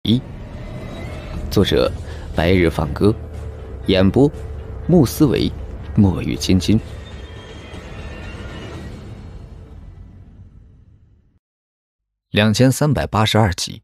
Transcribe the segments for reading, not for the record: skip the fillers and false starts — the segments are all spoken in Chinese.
一，作者白日放歌，演播穆思维、墨雨金金。2382集。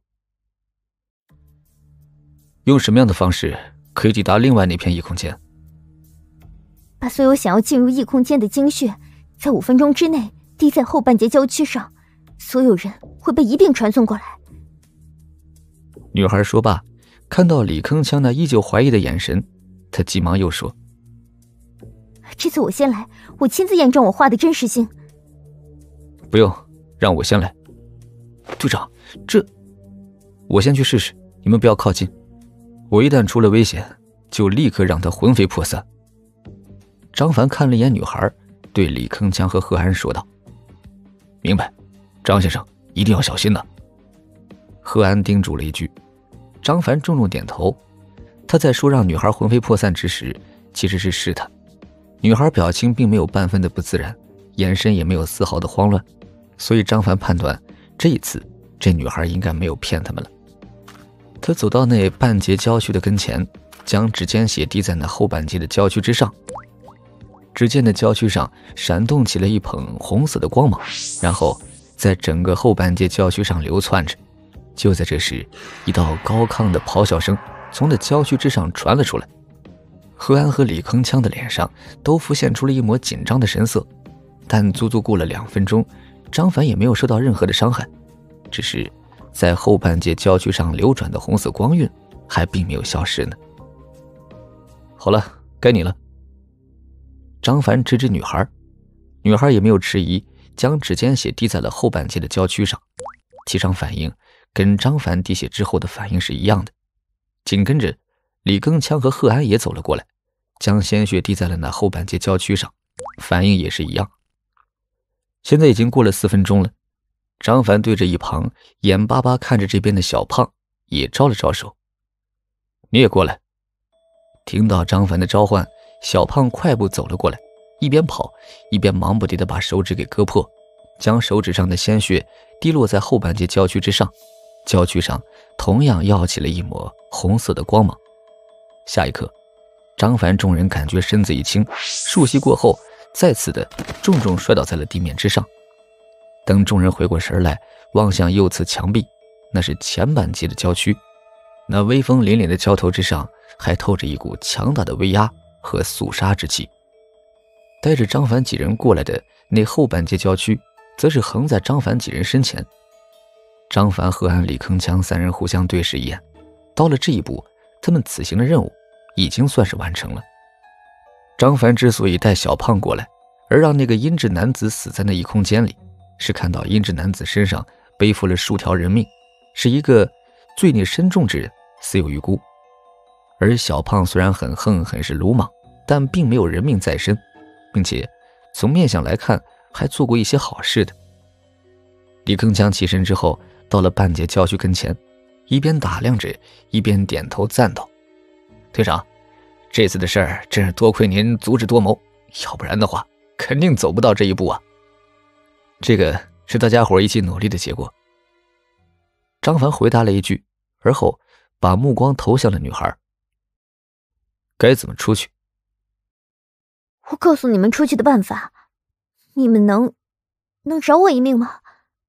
用什么样的方式可以抵达另外那片异空间？ 把所有想要进入异空间的精血，在5分钟之内滴在后半截郊区上，所有人会被一并传送过来。 女孩说罢，看到李铿锵那依旧怀疑的眼神，她急忙又说： 这次我先来，我亲自验证我话的真实性。 不用，让我先来。队长，我先去试试，你们不要靠近，我一旦出了危险，就立刻让他魂飞魄散。张凡看了一眼女孩，对李铿锵和贺安说道：明白，张先生一定要小心的。贺安叮嘱了一句，张凡重重点头。他在说让女孩魂飞魄散之时，其实是试探。女孩表情并没有半分的不自然，眼神也没有丝毫的慌乱，所以张凡判断这一次这女孩应该没有骗他们了。他走到那半截郊区的跟前，将指尖血滴在那后半截的郊区之上。只见那郊区上闪动起了一捧红色的光芒，然后在整个后半截郊区上流窜着。就在这时，一道高亢的咆哮声从那郊区之上传了出来。贺安和李铿锵的脸上都浮现出了一抹紧张的神色，但足足过了2分钟，张凡也没有受到任何的伤害，只是在后半截郊区上流转的红色光晕还并没有消失呢。好了，该你了。张凡指指女孩，女孩也没有迟疑，将指尖血滴在了后半截的郊区上，其上反应跟张凡滴血之后的反应是一样的。紧跟着李铿锵和贺安也走了过来，将鲜血滴在了那后半截郊区上，反应也是一样。现在已经过了4分钟了，张凡对着一旁眼巴巴看着这边的小胖也招了招手：你也过来。听到张凡的召唤，小胖快步走了过来，一边跑一边忙不迭地把手指给割破，将手指上的鲜血滴落在后半截郊区之上，郊区上同样耀起了一抹红色的光芒。下一刻，张凡众人感觉身子一轻，数息过后再次的重重摔倒在了地面之上。等众人回过神来，望向右侧墙壁，那是前半截的郊区，那威风凛凛的郊头之上还透着一股强大的威压和肃杀之气。带着张凡几人过来的那后半截郊区则是横在张凡几人身前。张凡、贺安、李铿锵3人互相对视一眼，到了这一步，他们此行的任务已经算是完成了。张凡之所以带小胖过来，而让那个阴质男子死在那一空间里，是看到阴质男子身上背负了数条人命，是一个罪孽深重之人，死有余辜。而小胖虽然很横很是鲁莽，但并没有人命在身，并且从面相来看还做过一些好事的。李铿锵起身之后，到了半截郊区跟前，一边打量着一边点头赞道：队长，这次的事儿真是多亏您足智多谋，要不然的话肯定走不到这一步啊。这个是大家伙一起努力的结果。张凡回答了一句，而后把目光投向了女孩。该怎么出去？ 我告诉你们出去的办法，你们能饶我一命吗？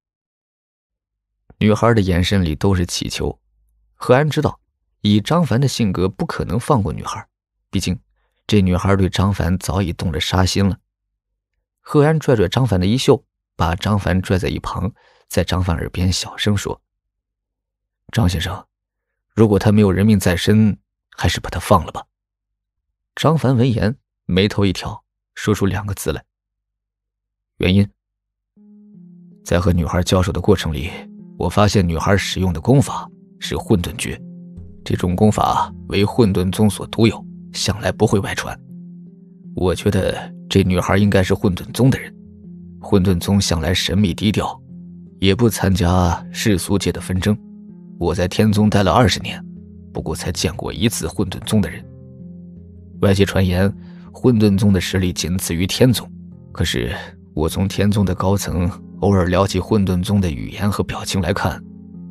女孩的眼神里都是祈求。何安知道以张凡的性格不可能放过女孩，毕竟这女孩对张凡早已动了杀心了。贺安拽拽张凡的衣袖，把张凡拽在一旁，在张凡耳边小声说：张先生，如果他没有人命在身，还是把他放了吧。张凡闻言眉头一挑，说出2个字来：原因。在和女孩交手的过程里，我发现女孩使用的功法是混沌诀，这种功法为混沌宗所独有，向来不会外传。我觉得这女孩应该是混沌宗的人。混沌宗向来神秘低调，也不参加世俗界的纷争。我在天宗待了20年，不过才见过1次混沌宗的人。外界传言混沌宗的实力仅次于天宗，可是我从天宗的高层偶尔聊起混沌宗的语言和表情来看，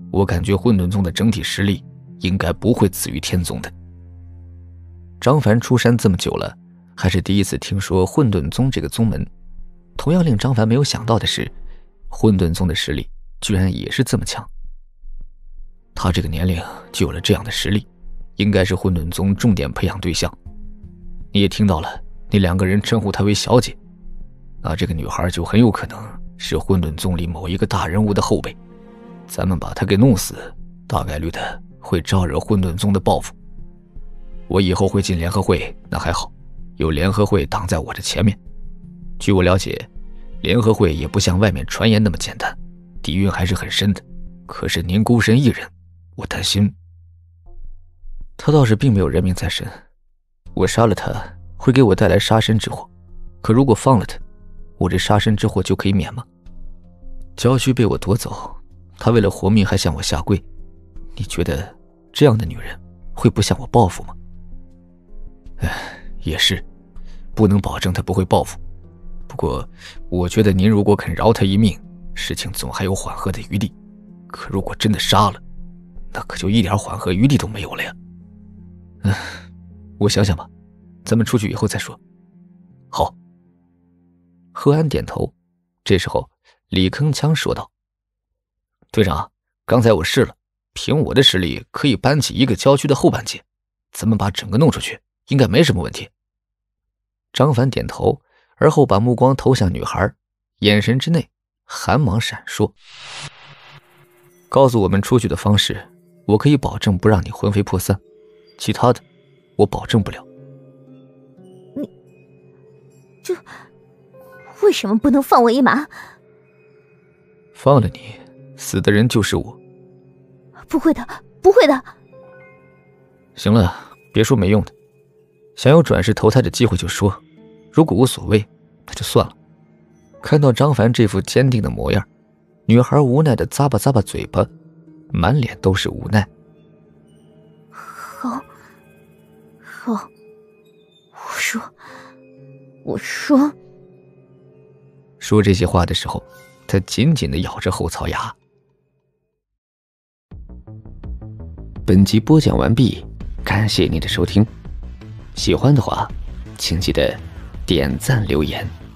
我感觉混沌宗的整体实力应该不会次于天宗的。张凡出山这么久了，还是第一次听说混沌宗这个宗门。同样令张凡没有想到的是，混沌宗的实力居然也是这么强。他这个年龄就有了这样的实力，应该是混沌宗重点培养对象。你也听到了，那2个人称呼她为小姐，那这个女孩就很有可能是混沌宗里某一个大人物的后辈。咱们把她给弄死，大概率的会招惹混沌宗的报复。我以后会进联合会，那还好，有联合会挡在我的前面。据我了解，联合会也不像外面传言那么简单，底蕴还是很深的。可是您孤身一人，我担心。他倒是并没有人命在身，我杀了他会给我带来杀身之祸，可如果放了他，我这杀身之祸就可以免吗？娇躯被我夺走，他为了活命还向我下跪，你觉得这样的女人会不向我报复吗？也是，不能保证她不会报复。不过我觉得您如果肯饶她一命，事情总还有缓和的余地。可如果真的杀了，那可就一点缓和余地都没有了呀。我想想吧，咱们出去以后再说。好。何安点头。这时候李铿锵说道：队长，刚才我试了，凭我的实力可以搬起一个郊区的后半截，咱们把整个弄出去应该没什么问题。张凡点头，而后把目光投向女孩，眼神之内寒芒闪烁。告诉我们出去的方式，我可以保证不让你魂飞魄散，其他的我保证不了。 你这为什么不能放我一马？ 放了你，死的人就是我。 不会的，不会的。 行了，别说没用的，想有转世投胎的机会就说，如果无所谓，那就算了。看到张凡这副坚定的模样，女孩无奈地咂巴咂巴嘴巴，满脸都是无奈。 好，我说。 说这些话的时候，她紧紧地咬着后槽牙。本集播讲完毕，感谢你的收听。喜欢的话，请记得点赞留言。